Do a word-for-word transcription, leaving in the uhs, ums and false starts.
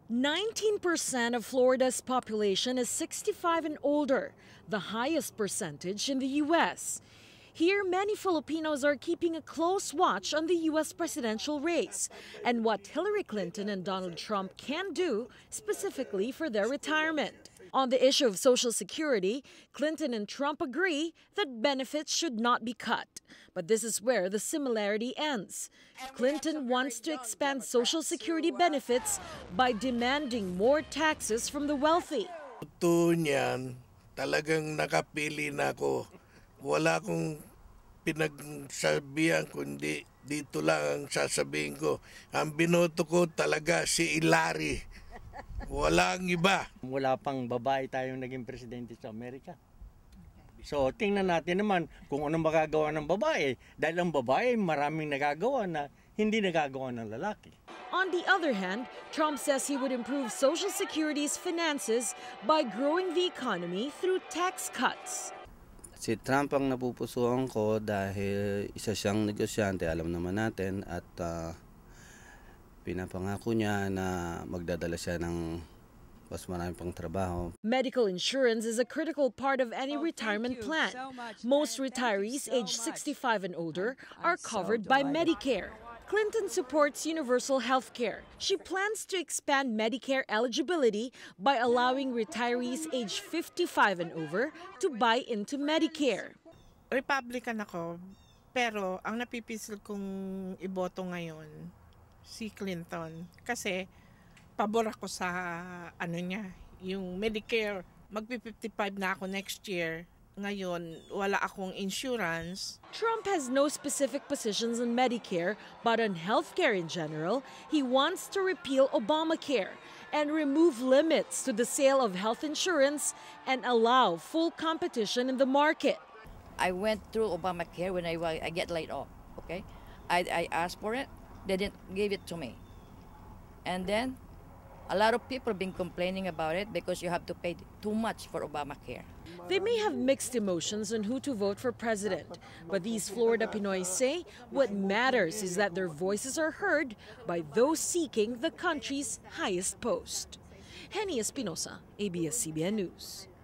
nineteen percent of Florida's population is sixty-five and older, the highest percentage in the U S. Here, many Filipinos are keeping a close watch on the U S presidential race and what Hillary Clinton and Donald Trump can do specifically for their retirement. On the issue of Social Security, Clinton and Trump agree that benefits should not be cut. But this is where the similarity ends. Clinton wants to expand Social Security benefits by demanding more taxes from the wealthy. Ito niyan, talagang nakapili na ako. Wala akong pinagsabihan kundi dito lang ang sasabihin ko. Ang binoto ko talaga si Hillary. Walang iba. Wala pang babae tayong naging presidente sa Amerika. So tingnan natin naman kung anong magagawa ng babae. Dahil ang babae maraming nagagawa na hindi nagagawa ng lalaki. On the other hand, Trump says he would improve Social Security's finances by growing the economy through tax cuts. Si Trump ang napupusuan ko dahil isa siyang negosyante, alam naman natin, at uh, pinapangako niya na magdadala siya ng mas marami pang trabaho. Medical insurance is a critical part of any oh, retirement plan. So Most retirees so aged much. sixty-five and older I'm are covered so by delighted. Medicare. Clinton supports universal health care. She plans to expand Medicare eligibility by allowing retirees aged fifty-five and over to buy into Medicare. Republican ako, pero ang napipisil kong iboto ngayon si Clinton kasi pabor ako sa ano niya, yung Medicare. Magpi-fifty-five na ako next year. Ngayon, wala akong insurance. Trump has no specific positions on Medicare, but on healthcare in general, he wants to repeal Obamacare and remove limits to the sale of health insurance and allow full competition in the market. I went through Obamacare when I, I get laid off, okay? I, I asked for it, they didn't give it to me. And then, a lot of people have been complaining about it because you have to pay too much for Obamacare. They may have mixed emotions on who to vote for president, but these Florida Pinoys say what matters is that their voices are heard by those seeking the country's highest post. Henny Espinosa, A B S C B N News.